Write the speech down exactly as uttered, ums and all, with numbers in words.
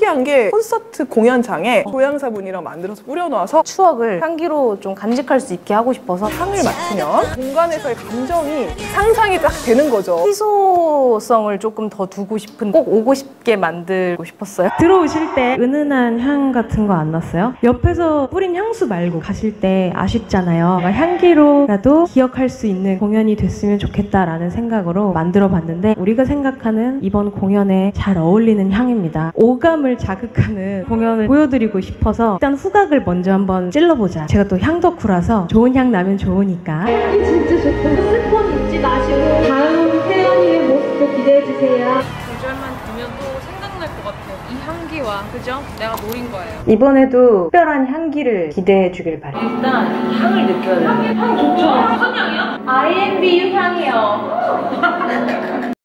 특이한 게 콘서트 공연장에 조향사분이랑 만들어서 뿌려놓아서 추억을 향기로 좀 간직할 수 있게 하고 싶어서 향을 맡으면 공간에서의 감정이 상상이 딱 되는 거죠. 희소성을 조금 더 두고 싶은, 꼭 오고 싶게 만들고 싶었어요. 들어오실 때 은은한 향 같은 거 안 났어요? 옆에서 뿌린 향수 말고 가실 때 아쉽잖아요. 향기로라도 기억할 수 있는 공연이 됐으면 좋겠다라는 생각으로 만들어 봤는데, 우리가 생각하는 이번 공연에 잘 어울리는 향입니다. 오감을 자극하는 공연을 보여드리고 싶어서 일단 후각을 먼저 한번 찔러보자. 제가 또 향 덕후라서 좋은 향 나면 좋으니까. 향기 진짜 좋다. 스폰 잊지 마시고 다음 태연이의 모습도 기대해주세요. 계절만 되면 또 생각날 것 같아요. 이 향기와, 그죠? 내가 노린 거예요. 이번에도 특별한 향기를 기대해 주길 바래요. 일단 향을 느껴야 돼요. 향 좋죠? 무슨 향이요? 아이엠비유 향이요.